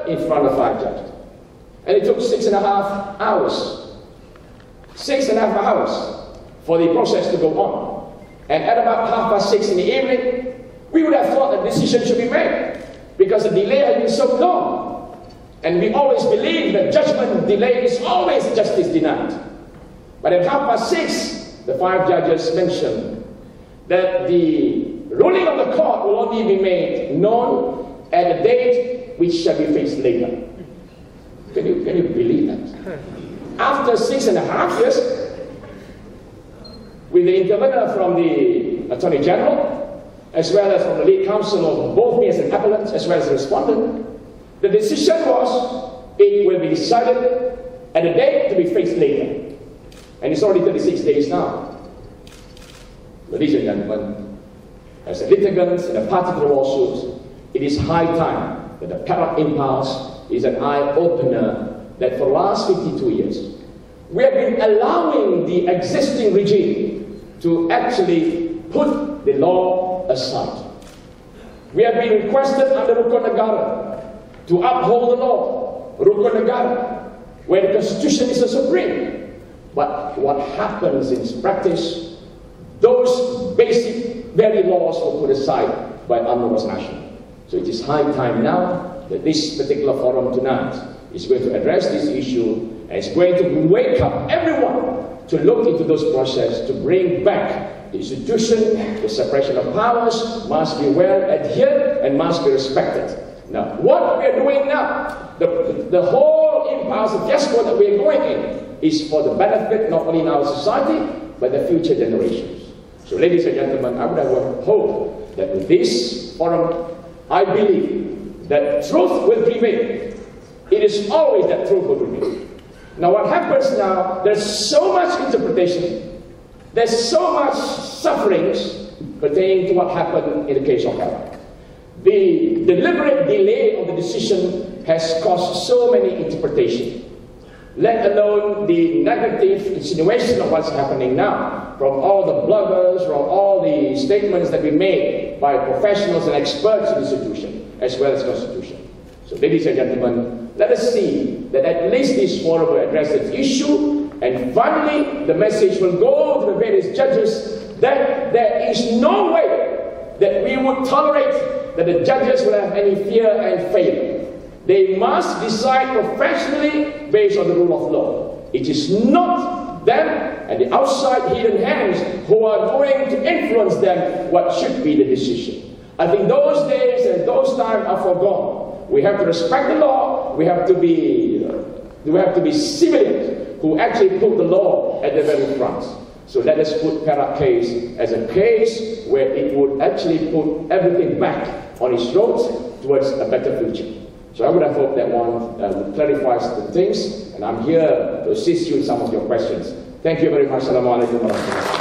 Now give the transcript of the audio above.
heard in front of 5 judges. And it took 6.5 hours. 6.5 hours for the process to go on. And at about 6:30 in the evening, we would have thought that decision should be made, because the delay had been so long. And we always believe that judgment delay is always justice denied. But at 6:30, the 5 judges mentioned that the ruling of the court will only be made known at a date which shall be fixed later. Can you believe that? After 6.5 years, with the intervener from the Attorney General, as well as from the lead counsel of both me as an appellant, as well as the respondent, the decision was it will be decided at a date to be fixed later. And it's already 36 days now. Ladies and gentlemen, as a litigant in a party to the lawsuit, it is high time that the Perak impasse is an eye-opener that for the last 52 years, we have been allowing the existing regime to actually put the law aside. We have been requested under Rukun Negara to uphold the law, Rukun Negara, where the Constitution is the supreme. But what happens in practice, those basic very laws were put aside by UMNO Poros Nasional. So it is high time now that this particular forum tonight is going to address this issue and is going to wake up everyone to look into those processes to bring back the institution. The separation of powers must be well adhered and must be respected. Now, what we are doing now, the whole impasse of fiasco that we are going in, is for the benefit not only in our society, but the future generations. So, ladies and gentlemen, I would have hoped that with this forum, I believe that truth will prevail. It is always that truth will prevail. Now, what happens now, there's so much interpretation, there's so much sufferings pertaining to what happened in the case of Perak. The deliberate delay of the decision has caused so many interpretations, let alone the negative insinuation of what's happening now from all the bloggers, from all the statements that we made by professionals and experts in the institution, as well as Constitution. So, ladies and gentlemen, let us see that at least this forum will address this issue, and finally the message will go to the various judges that there is no way that we would tolerate that the judges will have any fear and failure. They must decide professionally based on the rule of law. It is not them and the outside hidden hands who are going to influence them what should be the decision. I think those days and those times are forgone. We have to respect the law. We have to be civilians who actually put the law at the very front. So let us put Perak case as a case where it would actually put everything back on its road towards a better future. So I would have hoped that one clarifies the things, and I'm here to assist you in some of your questions. Thank you very much. Assalamu alaikum warahmatullahi wabarakatuh.